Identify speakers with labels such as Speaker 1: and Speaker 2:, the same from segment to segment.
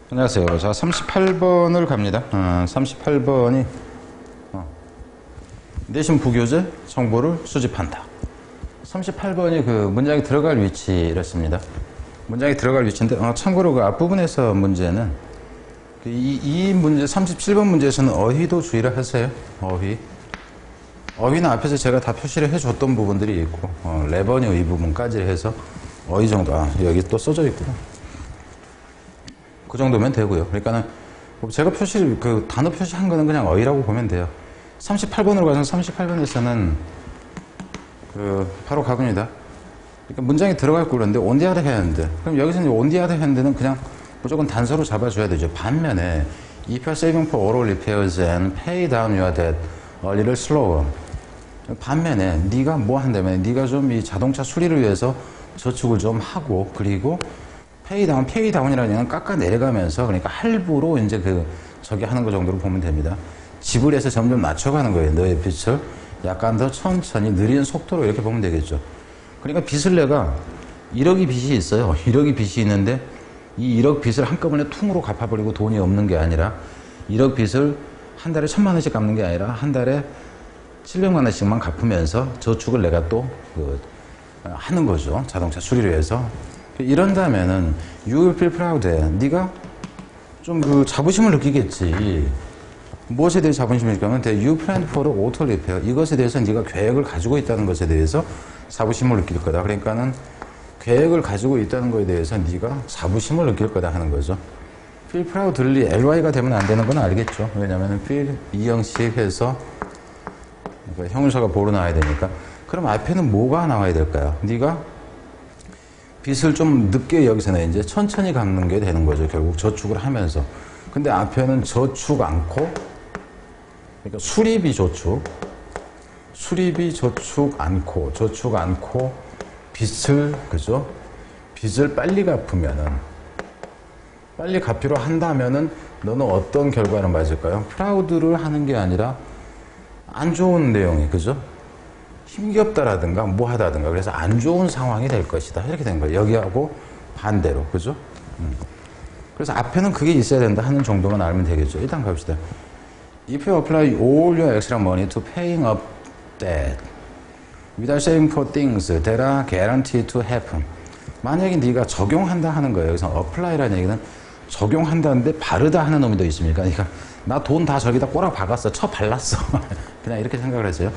Speaker 1: 안녕하세요. 자, 38번을 갑니다. 38번이 내신 부교재 정보를 수집한다. 38번이 그 문장에 들어갈 위치였습니다. 문장에 들어갈 위치인데 참고로 그 앞부분에서 문제는 이 문제 37번 문제에서는 어휘도 주의를 하세요. 어휘는 앞에서 제가 다 표시를 해줬던 부분들이 있고 레버니 이 부분까지 해서 어휘 정도 여기 또 써져 있구나. 그 정도면 되고요. 그러니까는 제가 그 단어 표시한 거는 그냥 어휘라고 보면 돼요. 38번으로 가서 38번에서는 바로 가봅니다. 그러니까 문장에 들어갈 거 그런데 on the other hand. 그럼 여기서는 on the other hand는 그냥 무조건 단서로 잡아줘야 되죠. 반면에 if you're saving for auto repairs and pay down your debt a little slower. 반면에 네가 뭐 한다면 네가 좀 이 자동차 수리를 위해서 저축을 좀 하고 그리고 페이다운이라는 얘기는 깎아 내려가면서 그러니까 할부로 이제 저기 하는 거 정도로 보면 됩니다. 지불해서 점점 낮춰가는 거예요. 너의 빚을 약간 더 천천히 느린 속도로 이렇게 보면 되겠죠. 그러니까 빚을 내가 1억이 빚이 있어요. 1억이 빚이 있는데 이 1억 빚을 한꺼번에 퉁으로 갚아버리고 돈이 없는 게 아니라 1억 빚을 한 달에 1,000만 원씩 갚는 게 아니라 한 달에 700만 원씩만 갚으면서 저축을 내가 또 하는 거죠. 자동차 수리를 위해서. 이런다면은 you will feel proud. 네가 좀 자부심을 느끼겠지. 무엇에 대해 자부심을 느끼냐면 you plan for auto repair. 이것에 대해서 네가 계획을 가지고 있다는 것에 대해서 자부심을 느낄 거다. 그러니까는 계획을 가지고 있다는 것에 대해서 네가 자부심을 느낄 거다 하는 거죠. feel proudly ly가 되면 안 되는 건 알겠죠. 왜냐면은 feel 이 형식 해서 형용사가 보로 나와야 되니까. 그럼 앞에는 뭐가 나와야 될까요? 네가 빚을 좀 늦게 여기서는 이제 천천히 갚는 게 되는 거죠. 결국 저축을 하면서. 근데 앞에는 저축 않고, 그러니까 수리비 저축 않고, 그죠? 빚을 빨리 갚기로 한다면은 너는 어떤 결과를 맞을까요? 프라우드를 하는 게 아니라 안 좋은 내용이, 그죠? 힘겹다라든가 뭐 하다든가 그래서 안 좋은 상황이 될 것이다 이렇게 된 거예요. 여기하고 반대로 그죠? 그래서 앞에는 그게 있어야 된다 하는 정도만 알면 되겠죠. 일단 갑시다. If you apply all your extra money to paying up debt without saving for things that are guaranteed to happen. 만약에 네가 적용한다 하는 거예요. 여기서 apply라는 얘기는 적용한다는데 바르다 하는 놈이 더 있습니까? 그러니까 나 돈 다 저기다 꼬라 박았어. 쳐 발랐어. 그냥 이렇게 생각을 하세요.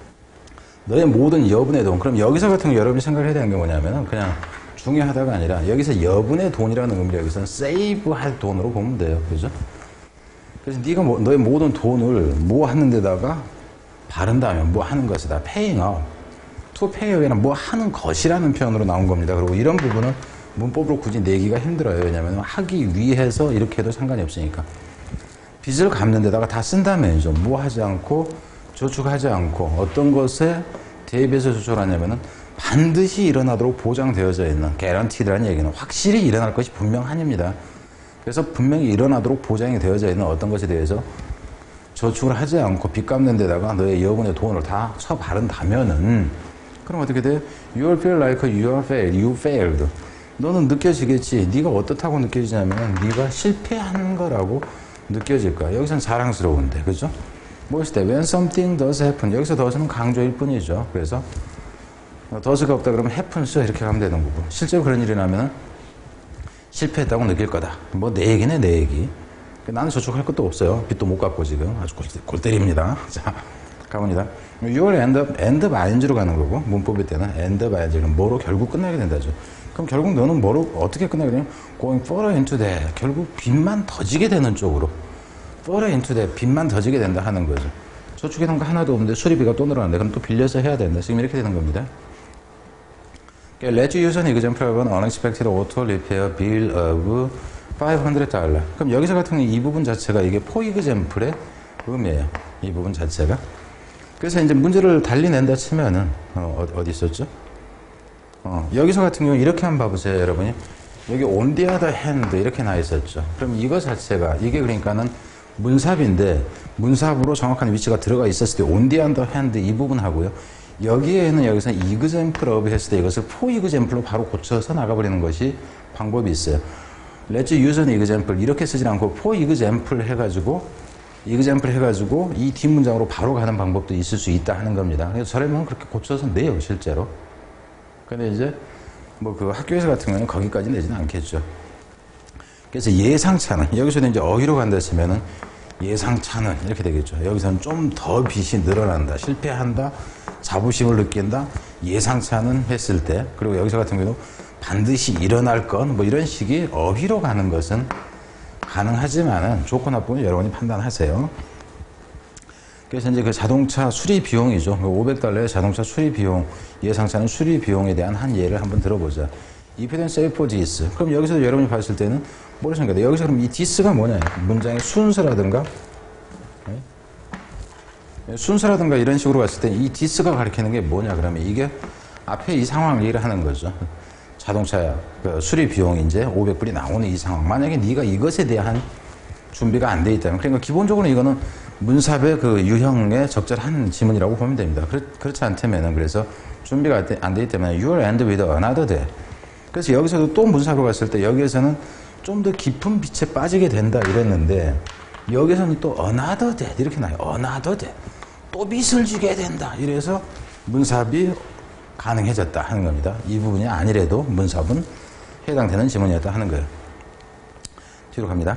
Speaker 1: 너의 모든 여분의 돈. 그럼 여기서 같은 경우 여러분이 생각해야 되는 게 뭐냐면은 그냥 중요하다가 아니라 여기서 여분의 돈이라는 의미로 여기서는 save 할 돈으로 보면 돼요. 그죠? 그래서 네가 너의 모든 돈을 뭐 하는 데다가 바른다면 뭐 하는 것이다. paying up. to pay up에는 뭐 하는 것이라는 표현으로 나온 겁니다. 그리고 이런 부분은 문법으로 굳이 내기가 힘들어요. 왜냐면 하기 위해서 이렇게 해도 상관이 없으니까. 빚을 갚는 데다가 다 쓴다면이죠. 뭐 하지 않고 저축하지 않고 어떤 것에 대비해서 저축을 하냐면은 반드시 일어나도록 보장되어져 있는 guaranteed라는 얘기는 확실히 일어날 것이 분명한입니다. 그래서 분명히 일어나도록 보장이 되어져 있는 어떤 것에 대해서 저축을 하지 않고 빚 갚는 데다가 너의 여분의 돈을 다 쳐 바른다면은 그럼 어떻게 돼? You will feel like you failed. 너는 느껴지겠지. 네가 어떻다고 느껴지냐면은 네가 실패한 거라고 느껴질 거야. 여기서는 자랑스러운데, 그죠? 무엇이 때? When something does happen. 여기서 does는 강조일 뿐이죠. 그래서 does가 없다 그러면 happens 이렇게 가면 되는 거고. 실제로 그런 일이 나면 실패했다고 느낄 거다. 뭐 내 얘기네 내 얘기. 나는 저축할 것도 없어요. 빚도 못 갚고 지금. 아주 골 때립니다. 자, 가봅니다. You will end up ing로 가는 거고 문법일 때는 end up ing는 뭐로 결국 끝나게 된다죠. 그럼 결국 너는 뭐로 어떻게 끝나게 되냐면 going further into that. 결국 빚만 더 지게 되는 쪽으로. further into that. 빚만 더 지게 된다 하는 거죠. 저축해놓은 거 하나도 없는데 수리비가 또 늘어난다. 그럼 또 빌려서 해야 된다. 지금 이렇게 되는 겁니다. Let's use an example of an unexpected auto repair bill of $500. 그럼 여기서 같은 경우 이 부분 자체가 이게 for example의 의미예요. 이 부분 자체가. 그래서 이제 문제를 달리 낸다 치면은 어디 있었죠? 여기서 같은 경우 이렇게 한번 봐보세요, 여러분이. 여기 on the other hand 이렇게 나와 있었죠. 그럼 이거 자체가 이게 그러니까는 문삽인데 문삽으로 정확한 위치가 들어가 있었을 때 on the other hand 이 부분 하고요. 여기에는 여기서 example of 했을 때 이것을 for example로 바로 고쳐서 나가버리는 것이 방법이 있어요. let's use an example 이렇게 쓰지 않고 for example 해가지고 이 뒷문장으로 바로 가는 방법도 있을 수 있다 하는 겁니다. 그래서 저렴은 그렇게 고쳐서 내요, 실제로. 근데 이제 뭐 그 학교에서 같은 경우는 거기까지 내지는 않겠죠. 그래서 예상차는 여기서는 이제 어휘로 간다 했으면은 예상차는 이렇게 되겠죠. 여기서는 좀 더 빚이 늘어난다, 실패한다, 자부심을 느낀다, 예상차는 했을 때, 그리고 여기서 같은 경우도 반드시 일어날 건 뭐 이런 식의 어휘로 가는 것은 가능하지만은 좋고 나쁘면 여러분이 판단하세요. 그래서 이제 그 자동차 수리 비용이죠. 500달러의 자동차 수리 비용, 예상차는 수리 비용에 대한 한 예를 한번 들어보자. If you don't save for this. 그럼 여기서도 여러분이 봤을 때는 뭐를 생각해요? 여기서 그럼 이 this가 뭐냐? 문장의 순서라든가, 순서라든가 이런 식으로 봤을 때 이 this가 가리키는 게 뭐냐? 그러면 이게 앞에 이 상황을 얘기를 하는 거죠. 자동차 그 수리 비용이 이제 500불이 나오는 이 상황. 만약에 네가 이것에 대한 준비가 안 돼 있다면, 그러니까 기본적으로 이거는 문삽의 그 유형에 적절한 지문이라고 보면 됩니다. 그렇지 않다면은, 그래서 준비가 안 돼 있다면 you will end with another day. 그래서 여기서도 또 문삽으로 갔을 때 여기에서는 좀 더 깊은 빛에 빠지게 된다 이랬는데, 여기서는 또 another day 이렇게 나요. another day. 또 빛을 지게 된다. 이래서 문삽이 가능해졌다 하는 겁니다. 이 부분이 아니래도 문삽은 해당되는 지문이었다 하는 거예요. 뒤로 갑니다.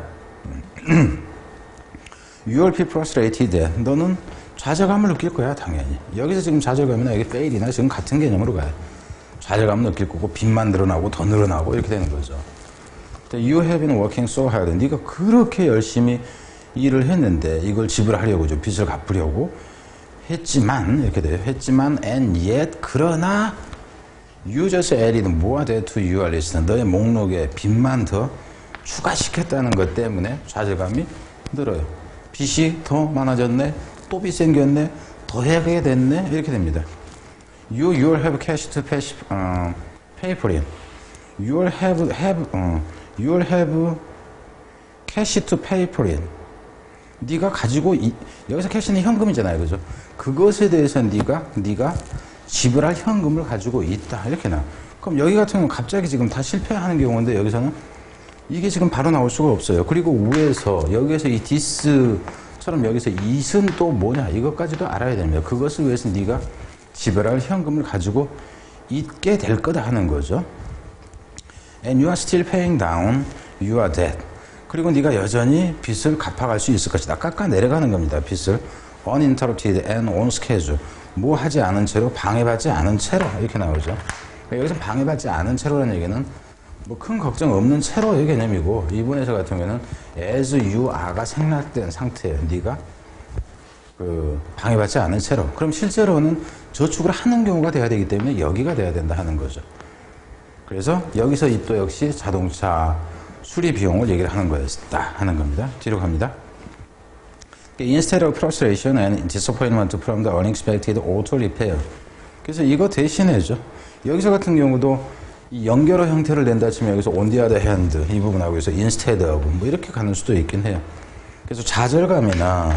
Speaker 1: You will be frustrated. 너는 좌절감을 느낄 거야, 당연히. 여기서 지금 좌절감이나 여기 fail이나 지금 같은 개념으로 가요. 좌절감을 느낄 거고, 빚만 늘어나고 더 늘어나고 이렇게 되는 거죠. You have been working so hard. 네가 그렇게 열심히 일을 했는데 이걸 지불하려고, 빚을 갚으려고 했지만, 이렇게 돼요. 했지만, and yet, 그러나, you just added more debt to your list. 너의 목록에 빚만 더 추가시켰다는 것 때문에 좌절감이 늘어요. 빚이 더 많아졌네, 또 빚 생겼네, 더 해야 됐네, 이렇게 됩니다. You have cash to pay for it. You will have cash to pay for it. 네가 가지고 여기서 캐시는 현금이잖아요, 그죠? 그것에 대해서 네가 지불할 현금을 가지고 있다 이렇게 나. 그럼 여기 같은 경우는 갑자기 지금 다 실패하는 경우인데 여기서는 이게 지금 바로 나올 수가 없어요. 그리고 위에서 여기에서 이 this처럼 여기서 it은 또 뭐냐 이것까지도 알아야 됩니다. 그것을 위해서 네가 지불할 현금을 가지고 있게 될 거다 하는 거죠. And you are still paying down your debt. 그리고 네가 여전히 빚을 갚아갈 수 있을 것이다. 깎아 내려가는 겁니다. 빚을 uninterrupted and on schedule. 뭐 하지 않은 채로, 방해받지 않은 채로 이렇게 나오죠. 여기서 방해받지 않은 채로라는 얘기는 뭐 큰 걱정 없는 채로의 개념이고, 이분에서 같은 경우에는 as you are가 생략된 상태예요. 네가 그 방해받지 않은 채로. 그럼 실제로는 저축을 하는 경우가 돼야 되기 때문에 여기가 돼야 된다 하는 거죠. 그래서 여기서 이 또 역시 자동차 수리 비용을 얘기를 하는 거였다 하는 겁니다. 뒤로 갑니다. Instead of frustration and disappointment from the unexpected auto repair. 그래서 이거 대신해죠. 여기서 같은 경우도 이 연결어 형태를 낸다 치면 여기서 on the other hand 이 부분하고 여기서 instead of 뭐 이렇게 가는 수도 있긴 해요. 그래서 좌절감이나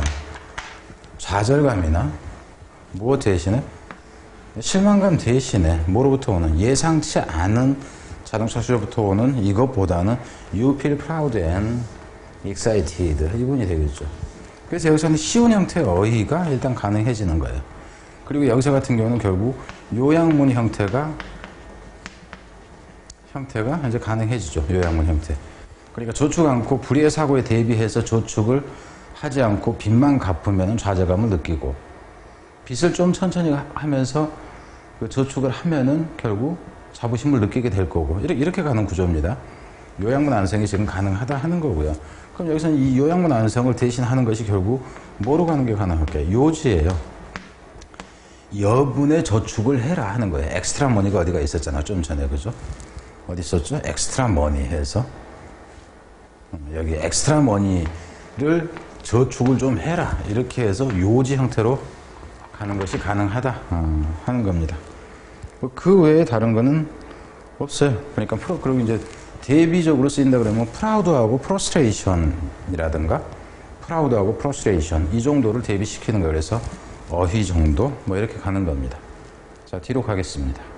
Speaker 1: 뭐 대신에 실망감 대신에 뭐로부터 오는 예상치 않은 자동차 수요부터 오는 이것보다는 you feel proud and excited 이 부분이 되겠죠. 그래서 여기서는 쉬운 형태의 어휘가 일단 가능해지는 거예요. 그리고 여기서 같은 경우는 결국 요양문 형태가 이제 가능해지죠. 요양문 형태. 그러니까 저축 않고 불의의 사고에 대비해서 저축을 하지 않고 빚만 갚으면 좌절감을 느끼고, 빚을 좀 천천히 하면서 그 저축을 하면은 결국 자부심을 느끼게 될 거고, 이렇게 가는 구조입니다. 요양문 안성이 지금 가능하다 하는 거고요. 그럼 여기서는 이 요양문 안성을 대신하는 것이 결국 뭐로 가는 게 가능할까요? 요지예요. 여분의 저축을 해라 하는 거예요. 엑스트라 머니가 어디가 있었잖아, 좀 전에, 그죠? 어디 있었죠? 엑스트라 머니 해서 여기 엑스트라 머니를 저축을 좀 해라 이렇게 해서 요지 형태로 가는 것이 가능하다 하는 겁니다. 그 외에 다른 거는 없어요. 그러니까 그리고 이제 대비적으로 쓰인다 그러면 프라우드하고 프러스트레이션이라든가 프라우드하고 프러스트레이션 이 정도를 대비시키는 거. 그래서 어휘 정도 뭐 이렇게 가는 겁니다. 자, 뒤로 가겠습니다.